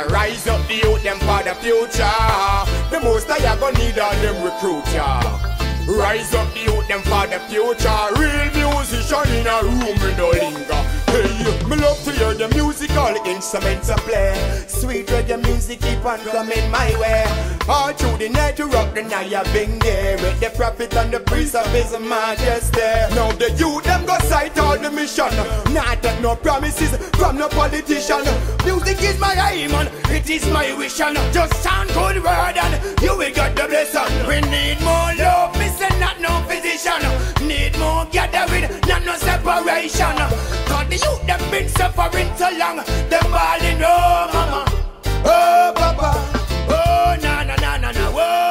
I rise up the youth them for the future. The most I gonna need all them recruit ya. Rise up the youth them for the future. Real musician in a room with no linger. Hey, me love to hear the musical instruments a play. Sweet reggae music keep on coming my way. All through the night to rock the night I've been there. With the prophet and the priest of his majesty. Now the youth them go sight all the mission. Not take no promises from no politician. Music is my aim and it is my vision. Just sound good word and you will get the blessing. We need more love, me say not no physician. Need more gathering, not no separation. Cause the youth them been suffering so long. Them balling, oh mama, oh papa, oh na na na na na,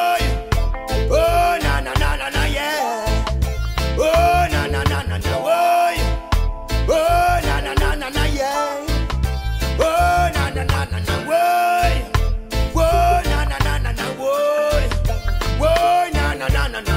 oh na na na na na, yeah, oh na na na na na, oh na na na na na, yeah, oh na na na na na, oh na na na na na, oh na na na na na,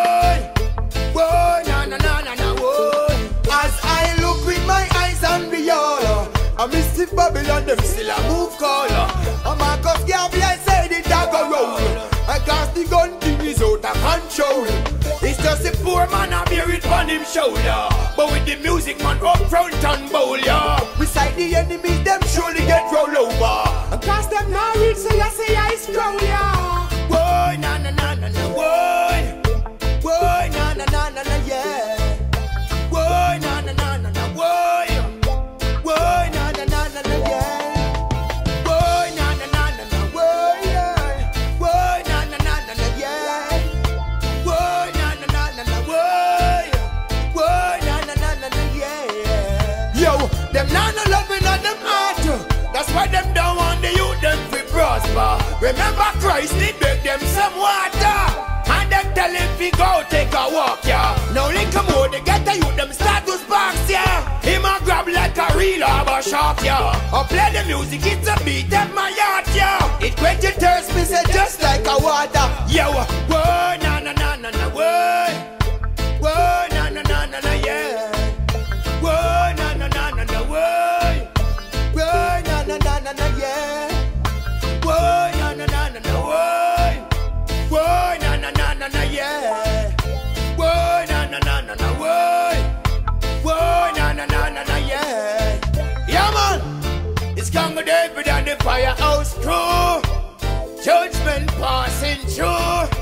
oh na na na na na. As I look with my eyes on the yard, I miss the Babylon, them still a move color. A Marcus Garvey, I say the dog a roll. I cast the gun thing is out of control. It's just a poor man a bear it on him shoulder. But with the music man up front and bowl, yeah. Beside the enemies, them surely get roll over. And cast them now read, so you say I scroll, yeah. Whoa, na na na na na, whoa. Whoa, na na na na na, yeah. Whoa, na na na na na, whoa. Whoa, na na na na na, yeah. Whoa, na na na na na, whoa, yeah. Whoa, na na na na na, yeah. Whoa, na na na na na, whoa. Whoa, na na na na na, yeah. Yo, them now no loving on them heart. That's why them don't want the youth them to prosper. Remember Christ did beg them some water. And them tell him fi go take a walk, yeah. Now little more they get the youth them status box, yeah. Him a grab like a real harbor shark, yeah. I play the music, it's a beat of my heart, yeah. It quench your thirst, me say just like a water, yeah. Whoa, na na na na na, whoa. Whoa, na na na na na, yeah. Whoa, na na na na na, whoa. Whoa, na na na na na, yeah. Whoa, na na na na na, whoa. Whoa, na na na na na, yeah. Whoa, na na na na na, whoa. Whoa, na na na na na, yeah. Yeah, man. It's Congo David and the firehouse crew. Judgement passing through.